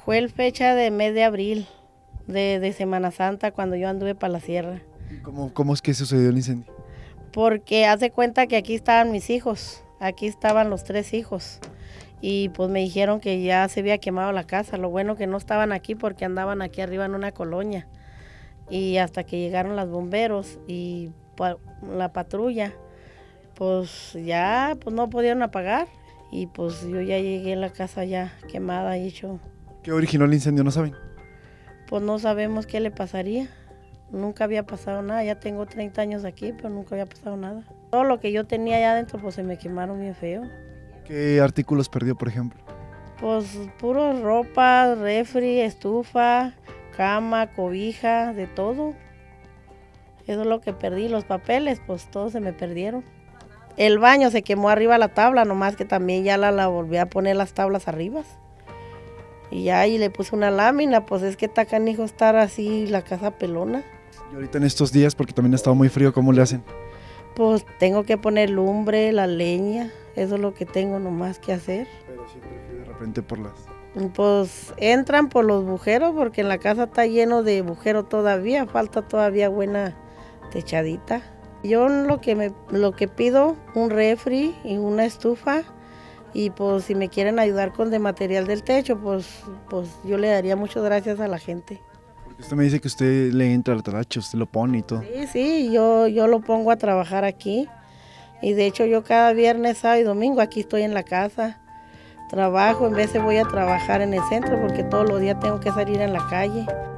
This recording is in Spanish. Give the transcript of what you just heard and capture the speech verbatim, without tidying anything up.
Fue el fecha de mes de abril, de, de Semana Santa, cuando yo anduve para la sierra. ¿Cómo, cómo es que sucedió el incendio? Porque hace cuenta que aquí estaban mis hijos, aquí estaban los tres hijos. Y pues me dijeron que ya se había quemado la casa. Lo bueno que no estaban aquí porque andaban aquí arriba en una colonia. Y hasta que llegaron los bomberos y la patrulla, pues ya pues no pudieron apagar. Y pues yo ya llegué a la casa ya quemada y hecho. ¿Qué originó el incendio? ¿No saben? Pues no sabemos qué le pasaría. Nunca había pasado nada. Ya tengo treinta años aquí, pero nunca había pasado nada. Todo lo que yo tenía allá adentro pues se me quemaron bien feo. ¿Qué artículos perdió, por ejemplo? Pues puro ropa, refri, estufa, cama, cobija, de todo. Eso es lo que perdí. Los papeles, pues todos se me perdieron. El baño se quemó arriba la tabla, nomás que también ya la, la volví a poner las tablas arriba. Y ya ahí le puse una lámina, pues es que está canijo estar así la casa pelona. Y ahorita en estos días, porque también ha estado muy frío, ¿cómo le hacen? Pues tengo que poner lumbre, la leña, eso es lo que tengo nomás que hacer. Pero siempre frío de repente por las... Pues entran por los bujeros, porque en la casa está lleno de bujeros todavía, falta todavía buena techadita. Yo lo que, me, lo que pido, un refri y una estufa, y pues si me quieren ayudar con de material del techo, pues, pues yo le daría muchas gracias a la gente. Porque usted me dice que usted le entra al talacho, usted lo pone y todo. Sí, sí, yo, yo lo pongo a trabajar aquí, y de hecho yo cada viernes, sábado y domingo aquí estoy en la casa. Trabajo, en vez de voy a trabajar en el centro porque todos los días tengo que salir en la calle.